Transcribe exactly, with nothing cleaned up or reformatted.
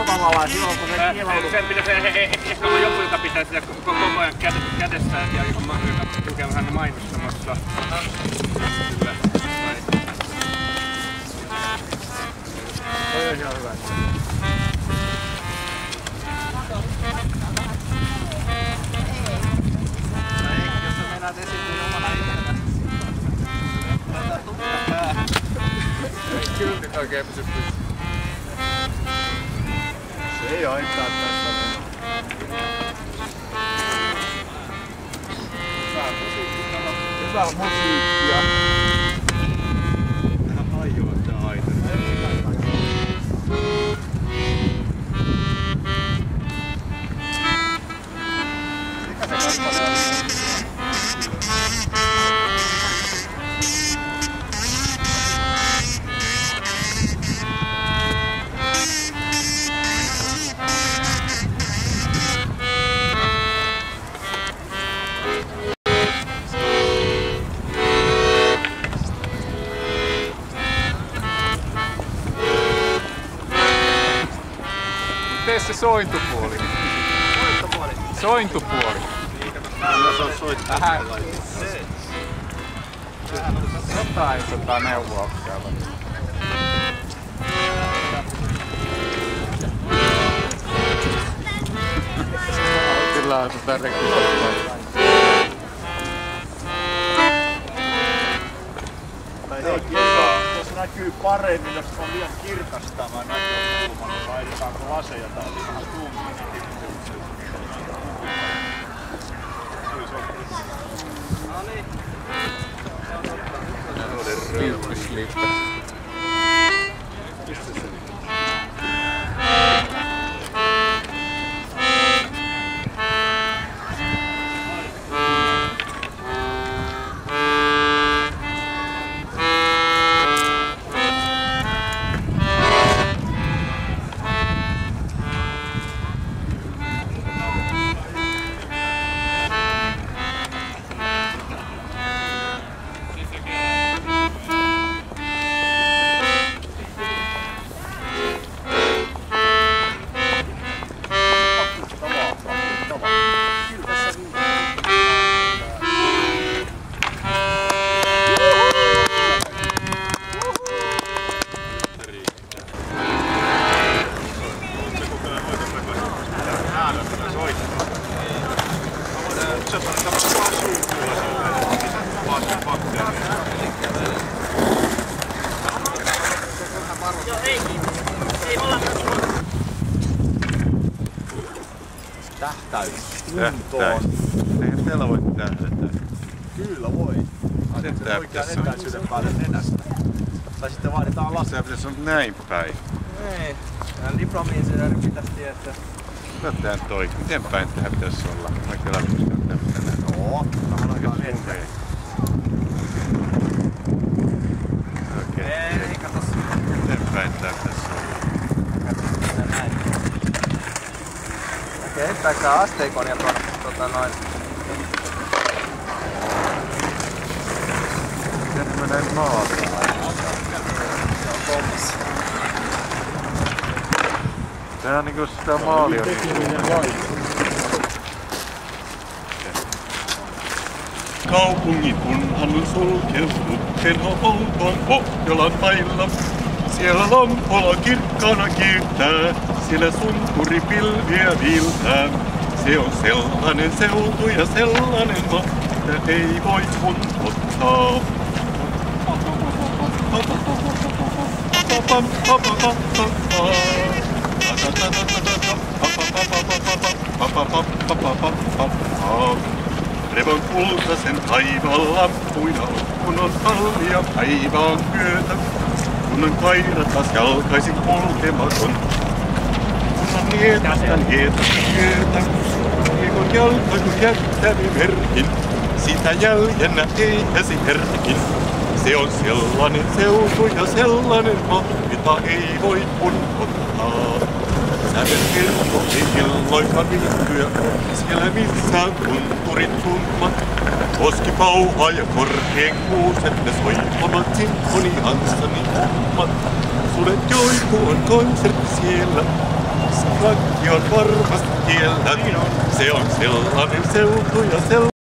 tavallaan silloin, kun se kilpailu... Sen pitäisi ehkä olla joku, joka pitää sitä koko ajan kädessään ja joka tukee vähän mainostamassa. Kyllä. Toi on ihan hyvä. Jos sä meinaat esiintyä omana itsenä, laitetaan tukka päähän. Kyllä nyt oikein pysy pystyyn. Se ei haittaa tässä. Hyvää musiikkia. Hyvää musiikkia. Tähän hajoaa tää aita. Tee se sointupuoli. Sointupuoli. Sointupuoli. Jos on soittaa. Vähän. Jotain tota neuvouksia. Kyllä on tota rekrytoitua. Jos näkyy paremmin, jos on liian kirkastava näkökulma, niin laitetaanko laseja tai vähän tuumia. No niin. Lippis-lippis. Tähtäys. Tähtäys. Eihän täällä voi tähdätä. Kyllä voi. Asetetaan oikean etäisyyden päälle nenästä. Tai sitten vaaditaan lasia. Tää pitäis olla näin päin. Ei. Tää diplomi-insinööri pitäis tietää. Mitä tää toi? Miten päin tää pitäis olla? Mä kyllä arvostan tämmöstä. Joo. Vähän aikaa eteen. Okei. Ei, katos. Miten päin tää pitäis olla? Katos näin. Okei, hyppääks tää asteikon ja tuonne tota noin. Miten ne menee maalle? Se on pommissa. Tää on niinku sitä maalia. Kaupungin kunhan sulkeutunut Tenho-Outoon Pohjolan mailla. Siellä lampola kirkkaana kiirtää, siellä sunturi pilviä viiltää. Se on sellainen seutu ja sellainen maa, että ei voi unohtaa. Revon kultaisen taivaan lampuina kun on talvia päivään myötä. Kun on kaira taas jalkaisin kulkematon. Kun on nietästä nietästä myötä. Kiekon jalka kun jättävi merkin. Sitä jäljennä ei käsi herkin. Se on sellainen seutu ja sellainen maa, jota ei voi unohtaa. Sävelkirkko ei illoinkaan viihtyä, siellä missään tunturit summat. Koski pauhaa ja korkeen kuuset, ne soittavat sinfoniansani hommat. Sulet joiku on konsertti siellä, Lakki on varmasti kiellä. Se on sellainen seutu ja sellainen